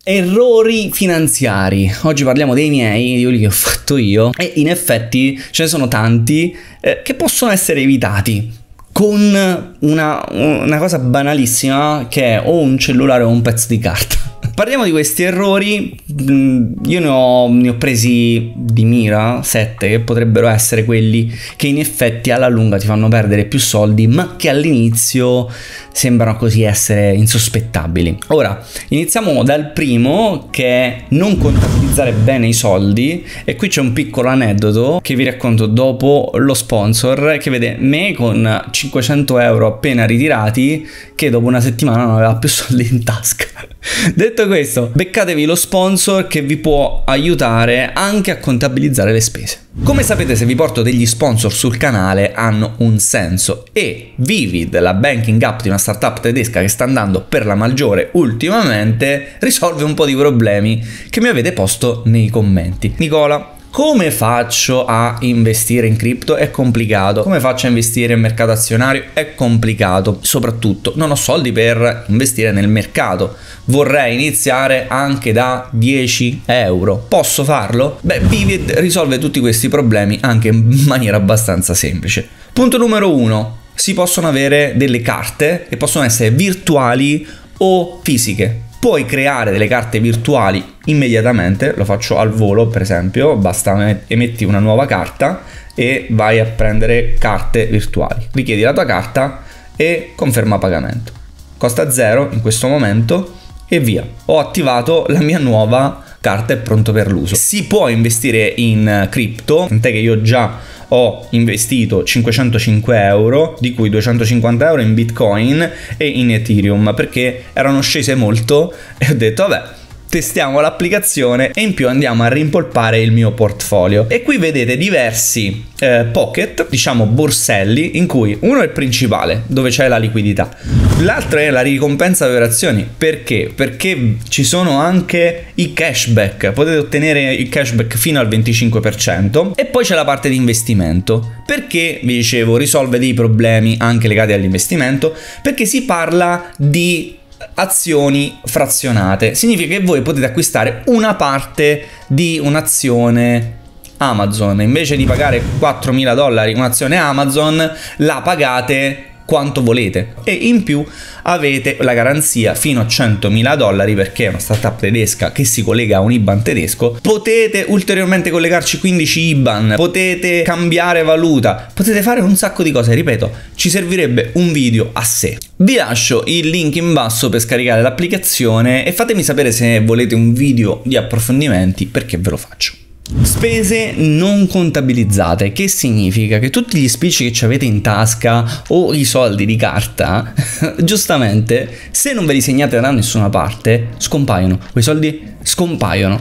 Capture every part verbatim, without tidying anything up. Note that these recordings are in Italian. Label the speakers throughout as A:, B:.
A: Errori finanziari. Oggi parliamo dei miei, di quelli che ho fatto io, e in effetti ce ne sono tanti eh, che possono essere evitati con una, una cosa banalissima che è o un cellulare o un pezzo di carta. Parliamo di questi errori. Io ne ho, ne ho presi di mira sette che potrebbero essere quelli che in effetti alla lunga ti fanno perdere più soldi, ma che all'inizio sembrano così essere insospettabili. Ora iniziamo dal primo, che è non contabilizzare bene i soldi, e qui c'è un piccolo aneddoto che vi racconto dopo lo sponsor, che vede me con cinquecento euro appena ritirati che dopo una settimana non aveva più soldi in tasca. Detto questo, beccatevi lo sponsor che vi può aiutare anche a contabilizzare le spese. Come sapete, se vi porto degli sponsor sul canale hanno un senso, e Vivid, la banking app di una startup tedesca che sta andando per la maggiore ultimamente, risolve un po' di problemi che mi avete posto nei commenti. Nicola, come faccio a investire in cripto? È complicato. Come faccio a investire in mercato azionario? È complicato. Soprattutto non ho soldi per investire nel mercato. Vorrei iniziare anche da dieci euro. Posso farlo? Beh, Vivid risolve tutti questi problemi anche in maniera abbastanza semplice. Punto numero uno. Si possono avere delle carte che possono essere virtuali o fisiche. Puoi creare delle carte virtuali immediatamente, lo faccio al volo per esempio, basta emetti una nuova carta e vai a prendere carte virtuali. Richiedi la tua carta e conferma pagamento. Costa zero in questo momento e via. Ho attivato la mia nuova carta, è pronto per l'uso. Si può investire in cripto, tant'è che io già ho investito cinquecentocinque euro, di cui duecentocinquanta euro in Bitcoin e in Ethereum, perché erano scese molto e ho detto vabbè, testiamo l'applicazione e in più andiamo a rimpolpare il mio portfolio. E qui vedete diversi eh, pocket, diciamo borselli, in cui uno è il principale, dove c'è la liquidità, l'altro è la ricompensa per azioni. Perché? Perché ci sono anche i cashback, potete ottenere il cashback fino al venticinque per cento, e poi c'è la parte di investimento. Perché vi dicevo risolve dei problemi anche legati all'investimento? Perché si parla di azioni frazionate. Significa che voi potete acquistare una parte di un'azione Amazon. Invece di pagare quattromila dollari un'azione Amazon, la pagate quanto volete, e in più avete la garanzia fino a centomila dollari, perché è una startup tedesca che si collega a un I B A N tedesco. Potete ulteriormente collegarci quindici I B A N, potete cambiare valuta, potete fare un sacco di cose. Ripeto, ci servirebbe un video a sé. Vi lascio il link in basso per scaricare l'applicazione e fatemi sapere se volete un video di approfondimenti, perché ve lo faccio. Spese non contabilizzate, che significa che tutti gli spicci che ci avete in tasca o i soldi di carta, giustamente, se non ve li segnate da nessuna parte, scompaiono. Quei soldi scompaiono.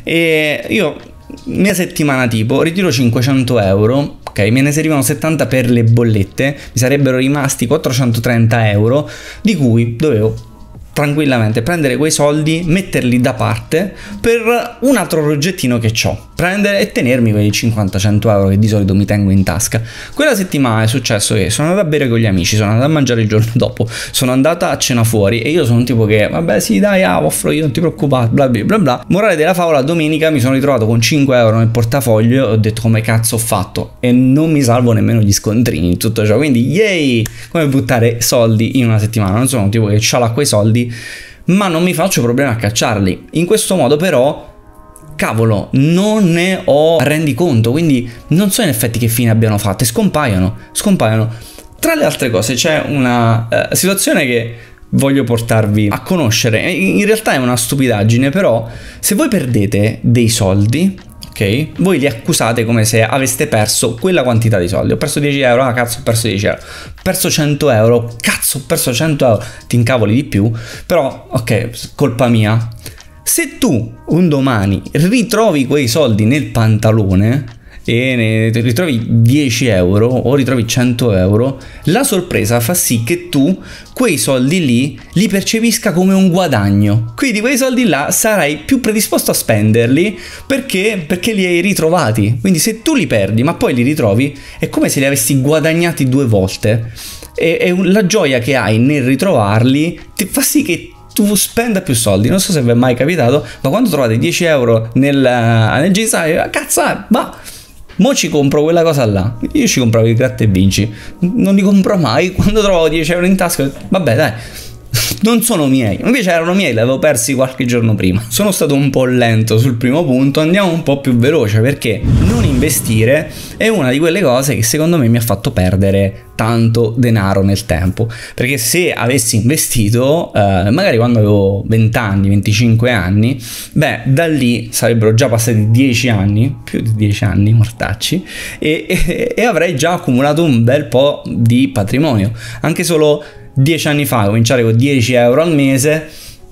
A: E io, mia settimana tipo, ritiro cinquecento euro, ok, me ne servivano settanta per le bollette, mi sarebbero rimasti quattrocentotrenta euro, di cui dovevo tranquillamente prendere quei soldi, metterli da parte per un altro progettino che ho, prendere e tenermi quei cinquanta cento euro che di solito mi tengo in tasca. Quella settimana è successo che sono andato a bere con gli amici, sono andato a mangiare il giorno dopo, sono andata a cena fuori, e io sono un tipo che vabbè sì dai, ah, offro io, non ti preoccupare, bla bla bla bla. Morale della favola, domenica mi sono ritrovato con cinque euro nel portafoglio e ho detto come cazzo ho fatto, e non mi salvo nemmeno gli scontrini in tutto ciò. Quindi yay, come buttare soldi in una settimana. Non sono un tipo che c'ha quei soldi ma non mi faccio problemi a cacciarli. In questo modo però, cavolo, non ne ho rendiconto, quindi non so in effetti che fine abbiano fatto, e scompaiono, scompaiono. Tra le altre cose c'è una uh, situazione che voglio portarvi a conoscere. In realtà è una stupidaggine, però se voi perdete dei soldi, ok, voi li accusate come se aveste perso quella quantità di soldi. Ho perso dieci euro, ah cazzo ho perso dieci euro, ho perso cento euro, cazzo ho perso cento euro, ti incavoli di più, però ok, colpa mia. Se tu un domani ritrovi quei soldi nel pantalone e ne ritrovi dieci euro o ritrovi cento euro, la sorpresa fa sì che tu quei soldi lì li percepisca come un guadagno. Quindi quei soldi là sarai più predisposto a spenderli perché, perché li hai ritrovati. Quindi se tu li perdi ma poi li ritrovi, è come se li avessi guadagnati due volte, e, e la gioia che hai nel ritrovarli ti fa sì che tu spenda più soldi. Non so se vi è mai capitato, ma quando trovate dieci euro nel, nel jeans, ah, cazzo, ma mo ci compro quella cosa là. Io ci compravo i gratta e vinci, non li compro mai. Quando trovavo dieci euro in tasca, vabbè dai, non sono miei. Invece erano miei, li avevo persi qualche giorno prima. Sono stato un po' lento sul primo punto, andiamo un po' più veloce, perché non investire è una di quelle cose che secondo me mi ha fatto perdere tanto denaro nel tempo. Perché se avessi investito eh, magari quando avevo venti anni, venticinque anni, beh, da lì sarebbero già passati dieci anni, più di dieci anni mortacci, e, e, e avrei già accumulato un bel po' di patrimonio. Anche solo dieci anni fa, cominciare con dieci euro al mese,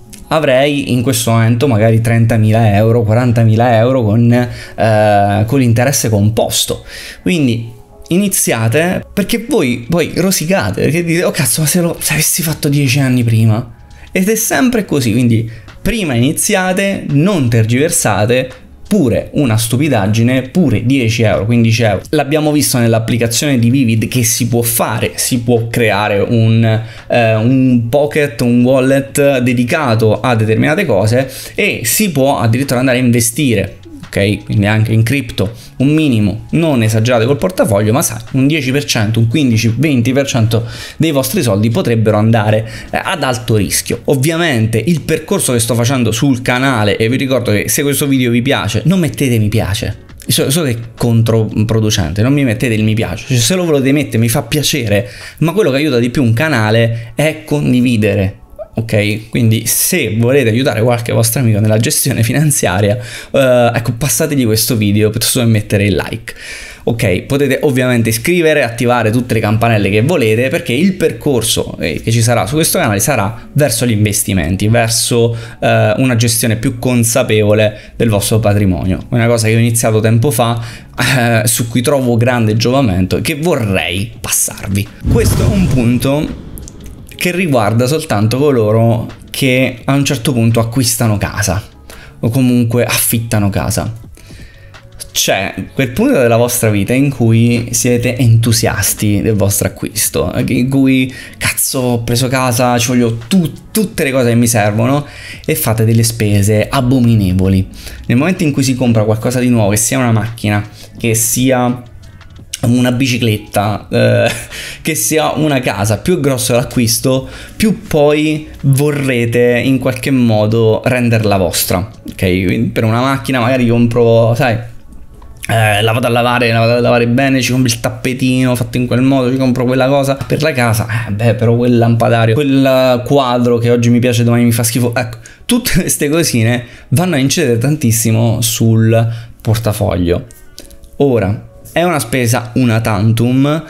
A: avrei in questo momento magari trentamila euro, quarantamila euro con, eh, con l'interesse composto. Quindi iniziate, perché voi poi rosicate, perché dite oh cazzo, ma se lo se avessi fatto dieci anni prima. Ed è sempre così, quindi prima iniziate, non tergiversate. Pure una stupidaggine, pure dieci euro, quindici euro. L'abbiamo visto nell'applicazione di Vivid che si può fare, si può creare un, eh, un pocket, un wallet dedicato a determinate cose e si può addirittura andare a investire. Ok, quindi anche in cripto un minimo, non esagerate col portafoglio, ma sai, un dieci per cento, un quindici venti per cento dei vostri soldi potrebbero andare eh, ad alto rischio. Ovviamente il percorso che sto facendo sul canale, e vi ricordo che se questo video vi piace non mettete mi piace, so, so che è controproducente, non mi mettete il mi piace, cioè, se lo volete mettere mi fa piacere, ma quello che aiuta di più un canale è condividere. Ok, quindi se volete aiutare qualche vostro amico nella gestione finanziaria, eh, ecco, passategli questo video piuttosto che mettere il like. Ok, potete ovviamente iscrivere, attivare tutte le campanelle che volete, perché il percorso eh, che ci sarà su questo canale sarà verso gli investimenti, verso eh, una gestione più consapevole del vostro patrimonio. Una cosa che ho iniziato tempo fa, eh, su cui trovo grande giovamento e che vorrei passarvi. Questo è un punto che riguarda soltanto coloro che a un certo punto acquistano casa o comunque affittano casa. C'è quel punto della vostra vita in cui siete entusiasti del vostro acquisto, in cui cazzo ho preso casa, ci voglio tu, tutte le cose che mi servono, e fate delle spese abominevoli. Nel momento in cui si compra qualcosa di nuovo, che sia una macchina, che sia una bicicletta, eh, che sia una casa, più grosso l'acquisto, più poi vorrete in qualche modo renderla vostra. Ok, quindi per una macchina magari compro, sai, eh, la vado a lavare, la vado a lavare bene, ci compro il tappetino fatto in quel modo, ci compro quella cosa. Per la casa, eh, beh, però quel lampadario, quel quadro che oggi mi piace, domani mi fa schifo. Ecco, tutte queste cosine vanno a incidere tantissimo sul portafoglio. Ora, è una spesa una tantum,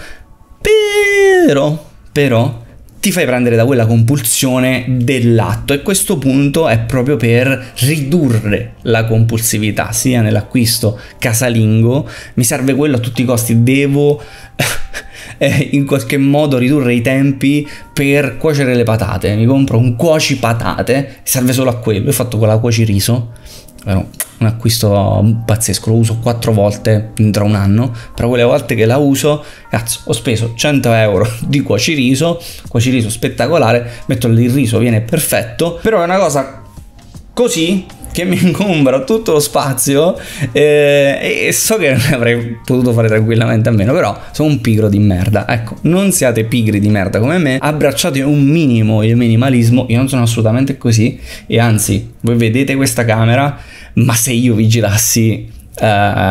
A: però, però ti fai prendere da quella compulsione dell'atto, e questo punto è proprio per ridurre la compulsività, sia nell'acquisto casalingo, mi serve quello a tutti i costi, devo eh, in qualche modo ridurre i tempi per cuocere le patate, mi compro un cuoci patate, serve solo a quello, ho fatto quella cuoci riso. Un acquisto pazzesco, lo uso quattro volte tra un anno, però quelle volte che la uso, cazzo, ho speso cento euro di cuociriso, cuociriso spettacolare, metto il riso, viene perfetto, però è una cosa così che mi ingombra tutto lo spazio, eh, e so che ne avrei potuto fare tranquillamente a meno, però sono un pigro di merda. Ecco, non siate pigri di merda come me, abbracciate un minimo il minimalismo. Io non sono assolutamente così, e anzi, voi vedete questa camera, ma se io vigilassi eh,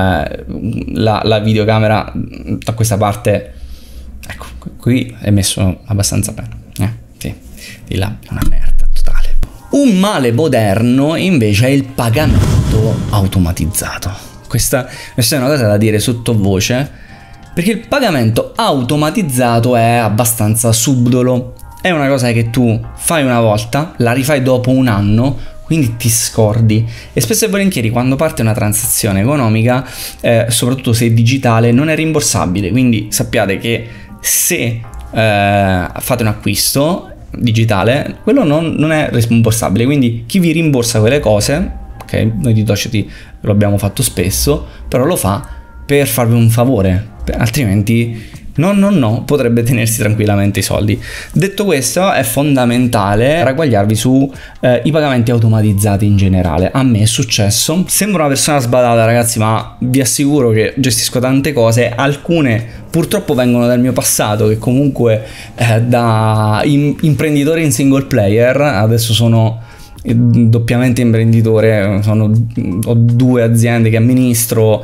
A: la, la videocamera da questa parte, ecco, qui è messo abbastanza bene, eh, sì, di là è una merda totale. Un male moderno invece è il pagamento automatizzato. Questa, questa è una cosa da dire sottovoce, perché il pagamento automatizzato è abbastanza subdolo. È una cosa che tu fai una volta, la rifai dopo un anno, quindi ti scordi, e spesso e volentieri quando parte una transazione economica, eh, soprattutto se è digitale, non è rimborsabile. Quindi sappiate che se eh, fate un acquisto digitale, quello non, non è rimborsabile, quindi chi vi rimborsa quelle cose, ok, noi di Doceti lo abbiamo fatto spesso, però lo fa per farvi un favore, altrimenti no no no, potrebbe tenersi tranquillamente i soldi. Detto questo, è fondamentale ragguagliarvi su eh, i pagamenti automatizzati in generale. A me è successo, sembro una persona sbadata ragazzi, ma vi assicuro che gestisco tante cose, alcune purtroppo vengono dal mio passato, che comunque eh, da in, imprenditore in single player, adesso sono doppiamente imprenditore, sono, ho due aziende che amministro,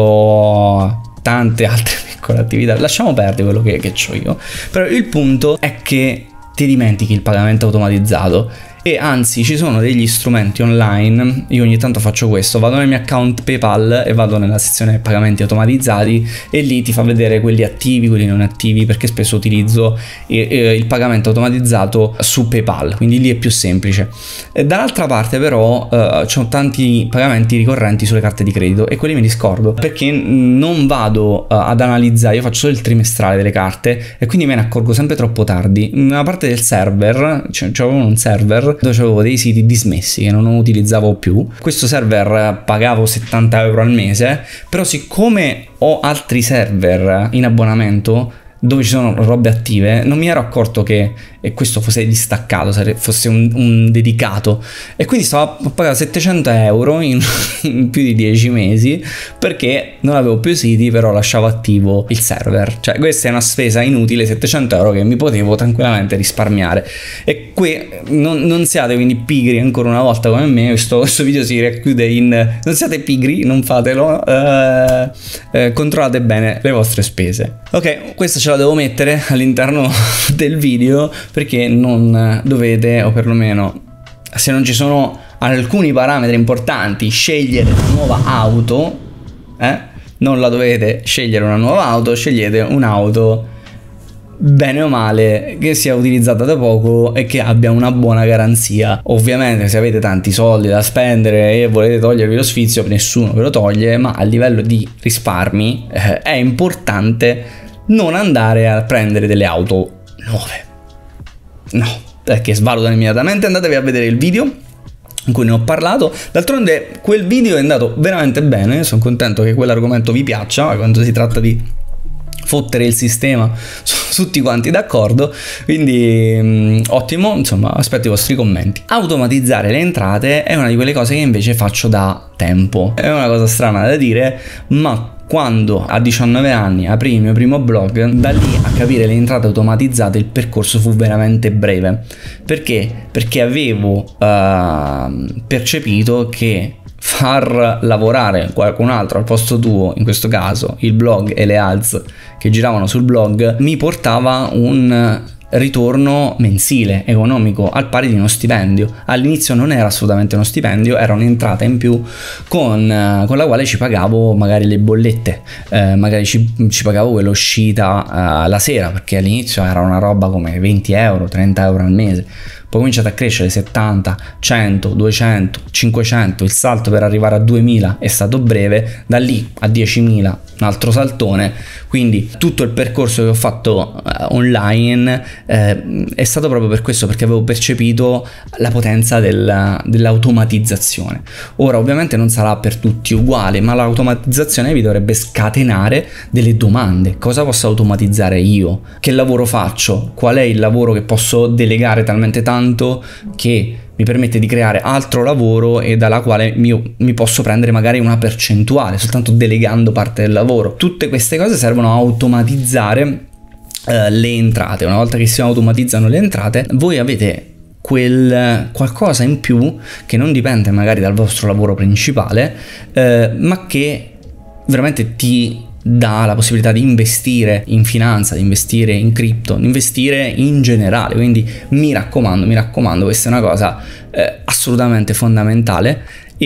A: ho tante altre piccole attività, lasciamo perdere quello che, che ho io, però il punto è che ti dimentichi il pagamento automatizzato. E anzi ci sono degli strumenti online, io ogni tanto faccio questo, vado nel mio account PayPal e vado nella sezione pagamenti automatizzati e lì ti fa vedere quelli attivi, quelli non attivi, perché spesso utilizzo il pagamento automatizzato su PayPal, quindi lì è più semplice. E dall'altra parte però uh, ci sono tanti pagamenti ricorrenti sulle carte di credito e quelli me li scordo, perché non vado uh, ad analizzare, io faccio solo il trimestrale delle carte e quindi me ne accorgo sempre troppo tardi. Una parte del server, cioè c'avevo un server dove avevo dei siti dismessi che non utilizzavo più. Questo server pagavo settanta euro al mese, però siccome ho altri server in abbonamento dove ci sono robe attive, non mi ero accorto che e questo fosse distaccato, fosse un, un dedicato, e quindi stavo a pagare settecento euro in, in più di dieci mesi perché non avevo più siti, però lasciavo attivo il server. Cioè questa è una spesa inutile, settecento euro che mi potevo tranquillamente risparmiare. E qui non, non siate quindi pigri ancora una volta come me, questo, questo video si racchiude in non siate pigri, non fatelo, eh, eh, controllate bene le vostre spese. Ok, questa ce la devo mettere all'interno del video perché non dovete, o perlomeno se non ci sono alcuni parametri importanti, scegliere una nuova auto, eh? Non la dovete scegliere una nuova auto, scegliete un'auto bene o male che sia utilizzata da poco e che abbia una buona garanzia. Ovviamente se avete tanti soldi da spendere e volete togliervi lo sfizio, nessuno ve lo toglie, ma a livello di risparmi eh, è importante non andare a prendere delle auto nuove. No, perché svalutano immediatamente. Andatevi a vedere il video in cui ne ho parlato. D'altronde quel video è andato veramente bene, sono contento che quell'argomento vi piaccia. Quando si tratta di fottere il sistema sono tutti quanti d'accordo, quindi mh, ottimo. Insomma, aspetto i vostri commenti. Automatizzare le entrate è una di quelle cose che invece faccio da tempo. È una cosa strana da dire, ma quando a diciannove anni aprì il mio primo blog, da lì a capire le entrate automatizzate il percorso fu veramente breve. Perché? Perché avevo uh, percepito che far lavorare qualcun altro al posto tuo, in questo caso il blog e le ads che giravano sul blog, mi portava un ritorno mensile economico al pari di uno stipendio. All'inizio non era assolutamente uno stipendio, era un'entrata in più con, con la quale ci pagavo magari le bollette, eh, magari ci, ci pagavo quell'uscita uh, la sera, perché all'inizio era una roba come venti euro, trenta euro al mese. Poi è cominciato a crescere settanta, cento, duecento, cinquecento, il salto per arrivare a duemila è stato breve, da lì a diecimila un altro saltone. Quindi tutto il percorso che ho fatto uh, online eh, è stato proprio per questo, perché avevo percepito la potenza del, dell'automatizzazione. Ora ovviamente non sarà per tutti uguale, ma l'automatizzazione vi dovrebbe scatenare delle domande. Cosa posso automatizzare io? Che lavoro faccio? Qual è il lavoro che posso delegare talmente tanto che mi permette di creare altro lavoro e dalla quale mi, mi posso prendere magari una percentuale soltanto delegando parte del lavoro. Tutte queste cose servono a automatizzare eh, le entrate. Una volta che si automatizzano le entrate, voi avete quel qualcosa in più che non dipende magari dal vostro lavoro principale, eh, ma che veramente ti dà la possibilità di investire in finanza, di investire in cripto, di investire in generale. Quindi mi raccomando, mi raccomando, questa è una cosa eh, assolutamente fondamentale,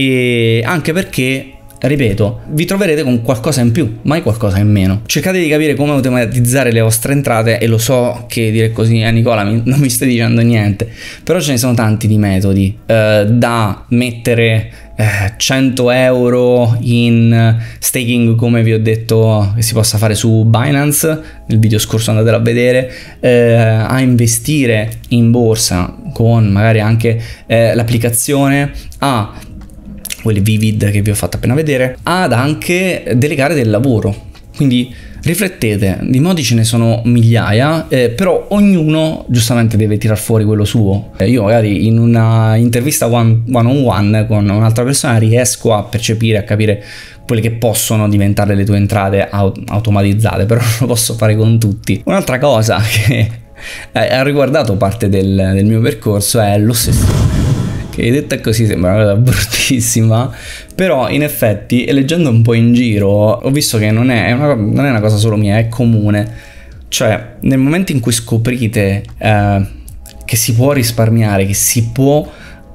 A: e anche perché, ripeto, vi troverete con qualcosa in più, mai qualcosa in meno. Cercate di capire come automatizzare le vostre entrate, e lo so che dire così a eh, Nicola mi, non mi stai dicendo niente, però ce ne sono tanti di metodi, eh, da mettere eh, cento euro in staking, come vi ho detto che si possa fare su Binance, nel video scorso andatelo a vedere, eh, a investire in borsa con magari anche eh, l'applicazione, a quelli Vivid che vi ho fatto appena vedere, ad anche delegare del lavoro. Quindi Riflettete, di modi ce ne sono migliaia, eh, però ognuno giustamente deve tirar fuori quello suo. Eh, io magari in una intervista one, one on one con un'altra persona riesco a percepire, a capire quelle che possono diventare le tue entrate aut- automatizzate, però non lo posso fare con tutti. Un'altra cosa che ha riguardato parte del, del mio percorso è l'ossessione, che detta così sembra una cosa bruttissima, però in effetti, leggendo un po' in giro, ho visto che non è una, non è una cosa solo mia, è comune. Cioè, nel momento in cui scoprite eh, che si può risparmiare, che si può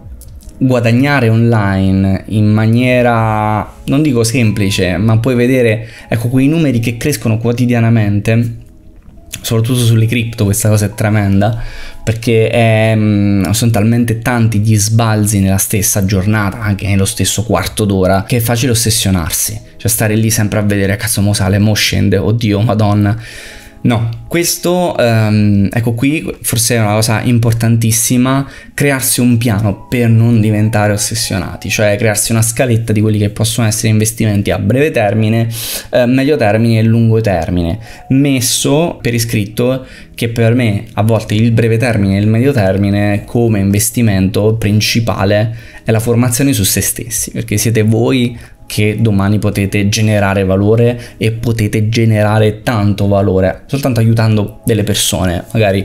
A: guadagnare online in maniera, non dico semplice, ma puoi vedere, ecco, quei numeri che crescono quotidianamente, soprattutto sulle cripto. Questa cosa è tremenda, perché è, sono talmente tanti gli sbalzi nella stessa giornata, anche nello stesso quarto d'ora, che è facile ossessionarsi, cioè stare lì sempre a vedere, cazzo mo sale, mo scende, oddio, madonna. No, questo, um, ecco qui, forse è una cosa importantissima, crearsi un piano per non diventare ossessionati, cioè crearsi una scaletta di quelli che possono essere investimenti a breve termine, eh, medio termine e lungo termine, messo per iscritto che per me a volte il breve termine e il medio termine come investimento principale è la formazione su se stessi, perché siete voi che domani potete generare valore e potete generare tanto valore soltanto aiutando delle persone, magari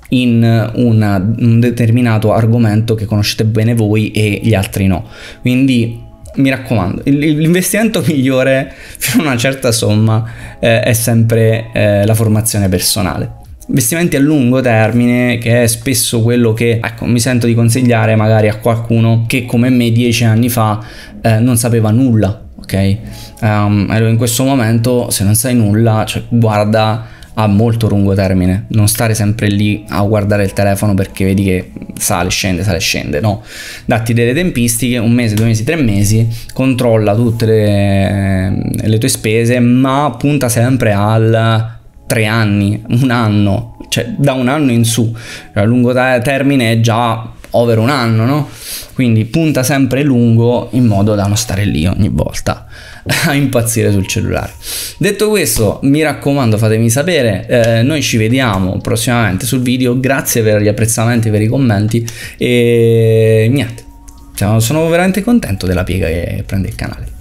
A: in una, un determinato argomento che conoscete bene voi e gli altri no. Quindi mi raccomando, l'investimento migliore fino a una certa somma eh, è sempre eh, la formazione personale. Investimenti a lungo termine, che è spesso quello che, ecco, mi sento di consigliare magari a qualcuno che come me dieci anni fa eh, non sapeva nulla, ok? Um, allora in questo momento, se non sai nulla, cioè, guarda a molto lungo termine, non stare sempre lì a guardare il telefono perché vedi che sale, scende, sale, scende, no, datti delle tempistiche, un mese, due mesi, tre mesi, controlla tutte le, le tue spese, ma punta sempre al tre anni, un anno, cioè da un anno in su, cioè, a lungo termine è già over un anno, no? Quindi punta sempre lungo in modo da non stare lì ogni volta a impazzire sul cellulare. Detto questo, mi raccomando, fatemi sapere, eh, noi ci vediamo prossimamente sul video, grazie per gli apprezzamenti, per i commenti e niente, sono veramente contento della piega che prende il canale.